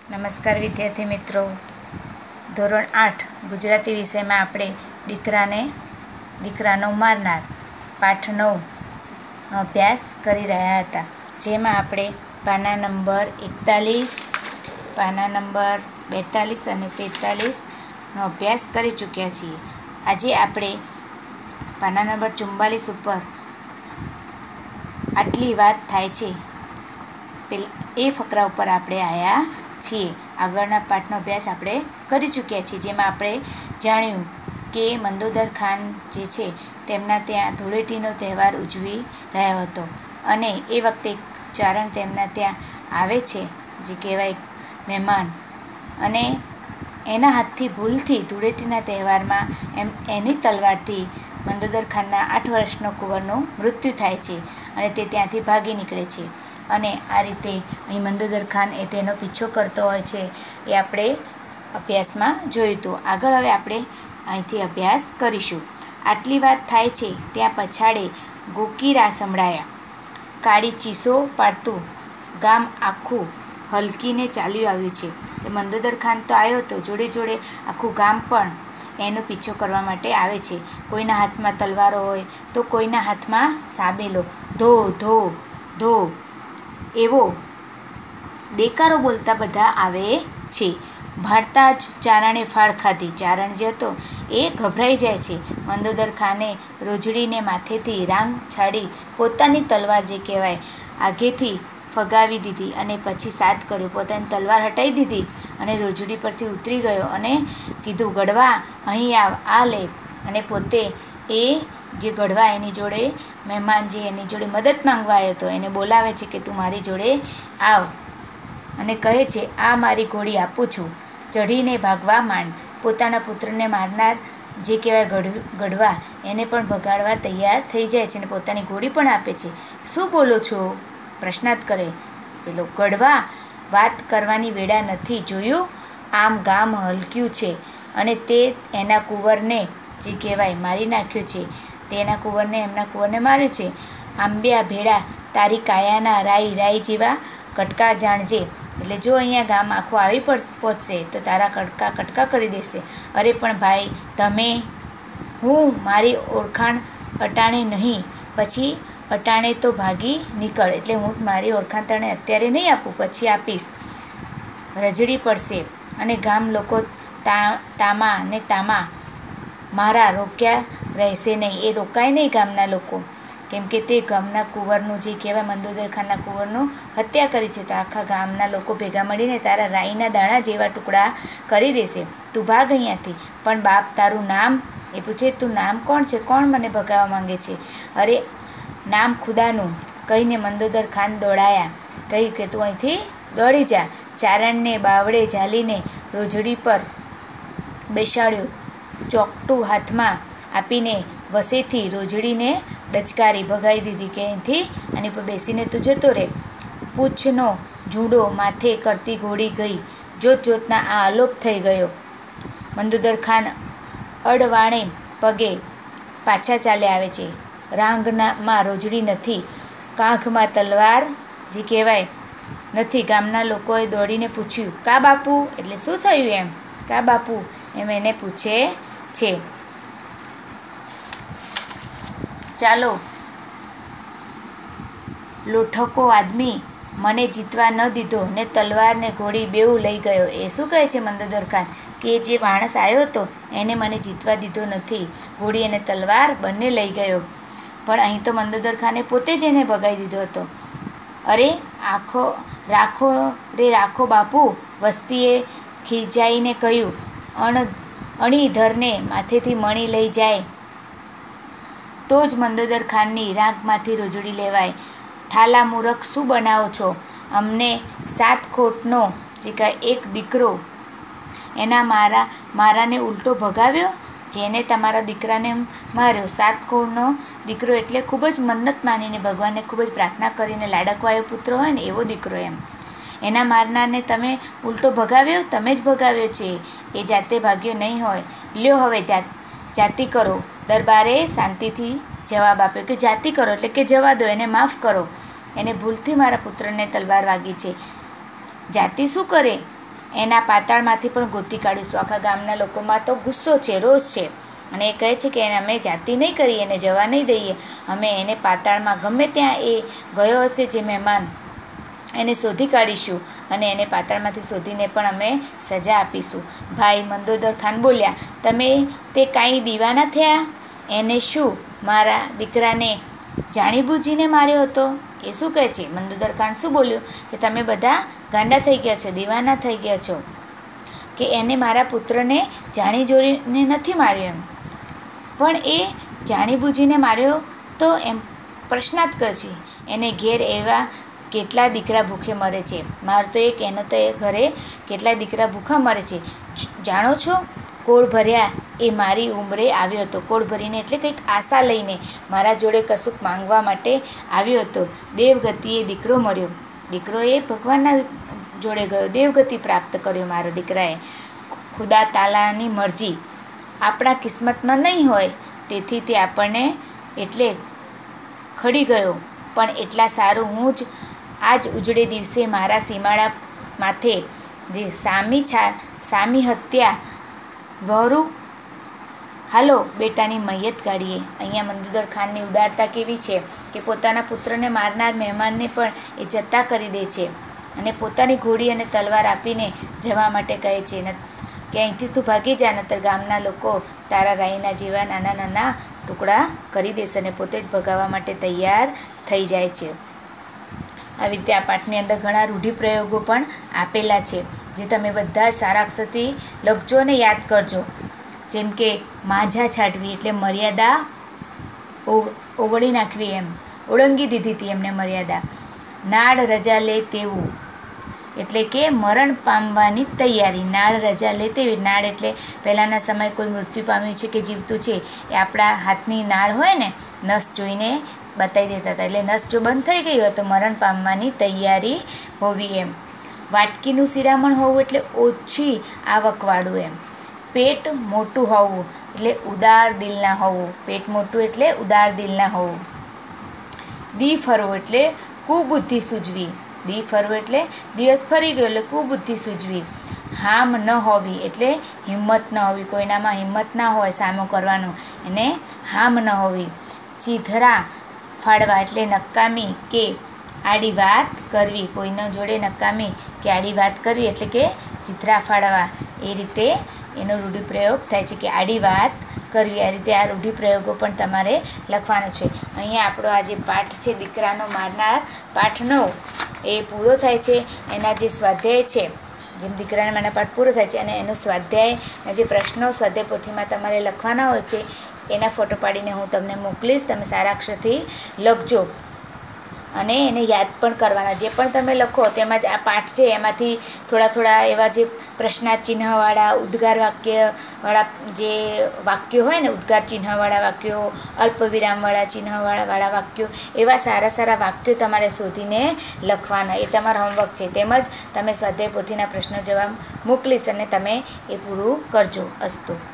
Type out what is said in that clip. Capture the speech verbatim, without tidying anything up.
નમસ્કાર વિદ્યાર્થી મિત્રો. ધોરણ આઠ ગુજરાતી વિષયમાં આપણે દીકરાને દીકરાનો મારનાર પાઠ નવનો અભ્યાસ કરી રહ્યા હતા, જેમાં આપણે પાના નંબર એકતાલીસ, પાના નંબર બેતાલીસ અને તેતાલીસનો અભ્યાસ કરી ચૂક્યા છીએ. આજે આપણે પાના નંબર ચુમ્માલીસ ઉપર આટલી વાત થાય છે એ ફકરા ઉપર આપણે આવ્યા છીએ. આગળના પાઠનો અભ્યાસ આપણે કરી ચૂક્યા છીએ, જેમાં આપણે જાણ્યું કે મંદોદર ખાન જે છે તેમના ત્યાં ધૂળેટીનો તહેવાર ઉજવી રહ્યો હતો અને એ વખતે ચારણ તેમના ત્યાં આવે છે, જે કહેવાય મહેમાન, અને એના હાથથી ભૂલથી ધૂળેટીના તહેવારમાં એમ એની તલવારથી મંદોદર ખાનના આઠ વર્ષનો કુંવરનું મૃત્યુ થાય છે અને તે ત્યાંથી ભાગી નીકળે છે. અને આ રીતે અહીં મંદોદર ખાન એ તેનો પીછો કરતો હોય છે, એ આપણે અભ્યાસમાં જોયું હતું. આગળ હવે આપણે અહીંથી અભ્યાસ કરીશું. આટલી વાત થાય છે ત્યાં પછાડે ગોકીરા સંભળાયા, કાળી ચીસો પાડતું ગામ આખું હલકીને ચાલ્યું આવ્યું છે. એ મંદોદર ખાન તો આવ્યો હતો, જોડે જોડે આખું ગામ પણ એનો પીછો કરવા માટે આવે છે. કોઈના હાથમાં તલવારો હોય તો કોઈના હાથમાં સાબેલો, ધો ધો ધો એવો દેકારો બોલતા બધા આવે છે. ભાળતા જ ચારણે ફાળ ખાધી. ચારણ જે હતો એ ગભરાઈ જાય છે. મંદોદર ખાને રોજડીને માથેથી રાંગ છાડી પોતાની તલવાર જે કહેવાય આગેથી ફગાવી દીધી અને પછી સાદ કર્યો. પોતાની તલવાર હટાવી દીધી અને રોજડી પરથી ઉતરી ગયો અને કીધું, ગઢવા અહીં આવ, આ લે. અને પોતે એ જે ગઢવા એની જોડે મહેમાન જે એની જોડે મદદ માંગવા આવ્યો હતો એને બોલાવે છે કે તું મારી જોડે આવ, અને કહે છે, આ મારી ઘોડી આપું છું, ચઢીને ભાગવા માંડ. પોતાના પુત્રને મારનાર જે કહેવાય ગઢ ગઢવા એને પણ ભગાડવા તૈયાર થઈ જાય છે અને પોતાની ઘોડી પણ આપે છે. શું બોલો છો? પ્રશ્નાર્થ કરે પેલો. ગઢવા વાત કરવાની વેળા નથી, જોયું આમ ગામ હલક્યું છે અને તે એના કુંવરને જે કહેવાય મારી નાખ્યો છે, તેના કુંવરને એમના કુંવરને માર્યું છે. આંબ્યા ભેડા તારી કાયાના રાઈ રાઈ જેવા કટકા જાણજે. એટલે જો અહીંયા ગામ આખું આવી પડ પહોંચશે તો તારા કટકા કટકા કરી દેશે. અરે પણ ભાઈ તમે, હું મારી ઓળખાણ અટાણે નહીં, પછી અટાણે તો ભાગી નીકળ. એટલે હું મારી ઓળખાણ તને અત્યારે નહીં આપું, પછી આપીશ. રજડી પડશે અને ગામ લોકો તા તામા ને તામા મારા રોક્યા રહેશે નહીં. એ રોકાય નહીં ગામના લોકો, કેમ કે તે ગામના કુંવરનું જે કહેવાય મંદોદર ખાનના કુંવરનું હત્યા કરી છે. તો આખા ગામના લોકો ભેગા મળીને તારા રાઈના દાણા જેવા ટુકડા કરી દેશે. તું ભાગ અહીંયાથી. પણ બાપ તારું નામ? એ પૂછે, તું નામ કોણ છે? કોણ મને ભગાવવા માંગે છે? અરે નામ ખુદાનું કહીને મંદોદર ખાન દોડાયા. કહ્યું કે તું અહીંથી દોડી જા. ચારણને બાવડે ઝાલીને રોજડી પર બેસાડ્યો. ચોકટું હાથમાં આપીને વસેથી રોજડીને ડચકારી ભગાવી દીધી કે અહીંથી આની પર બેસીને તું જતો રહે. પૂંછનો જૂડો માથે કરતી ઘોડી ગઈ. જોત જોતના આ અલોપ થઈ ગયો. મંદોદર ખાન અડવાણે પગે પાછા ચાલ્યા આવે છે. રાંગનામાં રોજડી નથી, કાંખમાં તલવાર જે કહેવાય નથી. ગામના લોકોએ દોડીને પૂછ્યું, કા બાપુ? એટલે શું થયું એમ, કા બાપુ એમ એને પૂછે છે. ચાલો લોઠકો આદમી મને જીતવા ન દીધો ને તલવાર ને ઘોડી બેઉ લઈ ગયો. એ શું કહે છે મંદોદર ખાન કે જે માણસ આવ્યો હતો એને મને જીતવા દીધો નથી, ઘોડી અને તલવાર બંને લઈ ગયો. પણ અહીં તો મંદોદર ખાને પોતે જ એને ભગાવી દીધો હતો. અરે આખો રાખો રે રાખો બાપુ, વસ્તીએ ખીજાઈને કહ્યું. અણ અણીધરને માથેથી મણી લઈ જાય તો જ મંદોદર ખાનની રાંકમાંથી રોજડી લેવાય. ઠાલા મૂરખ શું બનાવો છો? અમને સાત ખોટનો જે કાંઈ એક દીકરો એના મારા મારાને ઉલટો ભગાવ્યો, જેને તમારા દીકરાને માર્યો. સાત ખોળનો દીકરો એટલે ખૂબ જ મન્નત માનીને ભગવાનને ખૂબ જ પ્રાર્થના કરીને લાડકવાયો પુત્ર હોય ને એવો દીકરો એમ. એના મારનારને તમે ઉલટો ભગાવ્યો, તમે જ ભગાવ્યો છે, એ જાતે ભાગ્યો નહીં હોય. લ્યો હવે જાત જાતિ કરો. દરબારે શાંતિથી જવાબ આપ્યો કે જાતિ કરો એટલે કે જવા દો, એને માફ કરો. એને ભૂલથી મારા પુત્રને તલવાર વાગી છે. જાતિ શું કરે? એના પાતાળમાંથી પણ ગોતી કાઢીશું. આખા ગામના લોકોમાં તો ગુસ્સો છે, રોષ છે, અને એ કહે છે કે એને અમે જાતિ નહીં કરીએ, એને જવા નહીં દઈએ. અમે એને પાતાળમાં ગમે ત્યાં એ ગયો હશે જે મહેમાન, એને શોધી કાઢીશું અને એને પાતાળમાંથી શોધીને પણ અમે સજા આપીશું. ભાઈ મંદોદર ખાન બોલ્યા, તમે તે કાંઈ દીવાના થયા? એને શું મારા દીકરાને જાણીબૂજીને માર્યો હતો? એ શું કહે છે? મંદોદર ખાન શું બોલ્યું કે તમે બધા ગાંડા થઈ ગયા છો, દીવાના થઈ ગયા છો, કે એને મારા પુત્રને જાણી જોઈને નથી માર્યો એમ. પણ એ જાણીબૂજીને માર્યો તો એમ પ્રશ્નાર્થ કરે છે. એને ઘેર એવા કેટલા દીકરા ભૂખે મરે છે. મારે તો એક એનો તો એ ઘરે કેટલા દીકરા ભૂખા મરે છે. જાણો છો, કોળ ભર્યા એ મારી ઉંમરે આવ્યો હતો. કોળ ભરીને એટલે કંઈક આશા લઈને મારા જોડે કશુંક માંગવા માટે આવ્યો હતો. દેવગતિએ દીકરો મર્યો. દીકરો એ ભગવાનના જોડે ગયો, દેવગતિ પ્રાપ્ત કર્યો મારા દીકરાએ. ખુદા તાલાની મરજી આપણા કિસ્મતમાં નહીં હોય, તેથી તે આપણને એટલે ખડી ગયો. પણ એટલા સારું હું જ આજ ઉજળે દિવસે મારા સીમાડા માથે જે સામી છા સામી હત્યા વરું, હાલો બેટાની મૈયત કાઢીએ. અહીંયા મંદોદર ખાનની ઉદારતા કેવી છે કે પોતાના પુત્રને મારનાર મહેમાનને પણ એ જતા કરી દે છે અને પોતાની ઘોડી અને તલવાર આપીને જવા માટે કહે છે કે અહીંથી તું ભાગી જા, નતર ગામના લોકો તારા રાઈના જેવા નાના નાના ટુકડા કરી દેશે, અને પોતે જ ભગાવવા માટે તૈયાર થઈ જાય છે. આવી રીતે આ પાઠની અંદર ઘણા રૂઢિપ્રયોગો પણ આપેલા છે, જે તમે બધા સારા અક્ષરથી લખજો અને યાદ કરજો. જેમ કે માઝા છાંટવી એટલે મર્યાદા ઓગળી નાખવી, એમ ઓળંગી દીધી હતી એમને મર્યાદા. નાળ રજા લે તેવું એટલે કે મરણ પામવાની તૈયારી. નાળ રજા લે તેવી, નાળ એટલે પહેલાંના સમયે કોઈ મૃત્યુ પામ્યું છે કે જીવતું છે એ આપણા હાથની નાળ હોય ને, નસ જોઈને બતાવી દેતા હતા. એટલે નસ જો બંધ થઈ ગઈ હોય તો મરણ પામવાની તૈયારી હોવી એમ. વાટકીનું શિરામણ હોવું એટલે ઓછી આવકવાળું એમ. પેટ મોટું હોવું એટલે ઉદાર દિલના હોવું. પેટ મોટું એટલે ઉદાર દિલના હોવું. દી ફરવું એટલે કુબુદ્ધિ સૂઝવી. દી ફરવું એટલે દિવસ ફરી ગયો એટલે કુબુદ્ધિ સૂઝવી. હામ ન હોવી એટલે હિંમત ન હોવી, કોઈનામાં હિંમત ના હોય સામો કરવાનું, એને હામ ન હોવી. ચીધરા ફાડવા એટલે નકામી કે આડી વાત કરવી. કોઈના જોડે નકામી કે આડી વાત કરવી એટલે કે ચીધરા ફાડવા. એ રીતે એનો રૂઢિપ્રયોગ થાય છે કે આડી વાત કરવી. આ રીતે આ રૂઢિપ્રયોગો પણ તમારે લખવાનો છે. અહીંયા આપણો આ જે પાઠ છે દીકરાનો મારનાર પાઠ નવ એ પૂરો થાય છે. એના જે સ્વાધ્યાય છે, જેમ દીકરાને મારનાર પાઠ પૂરો થાય છે અને એનો સ્વાધ્યાયના જે પ્રશ્નો સ્વાધ્યાય પોથીમાં તમારે લખવાના હોય છે એના ફોટો પાડીને હું તમને મોકલીશ. તમે સારા અક્ષરથી લખજો અને એને યાદ પણ કરવાના. જે પણ તમે લખો તેમાં જ આ પાઠ છે એમાંથી થોડા થોડા એવા જે પ્રશ્નાર્થ ચિહ્નવાળા, ઉદ્ગાર વાક્યવાળા જે વાક્યો હોય ને, ઉદ્ગાર ચિહ્નવાળા વાક્યો, અલ્પવિરામવાળા ચિહ્નવાળા વાળા વાક્યો, એવા સારા સારા વાક્યો તમારે શોધીને લખવાના. એ તમારો હોમવર્ક છે. તેમજ તમે સ્વાધ્યાય પોથીના પ્રશ્નો જવાબ મોકલીશ અને તમે એ પૂરું કરજો. અસ્તુ.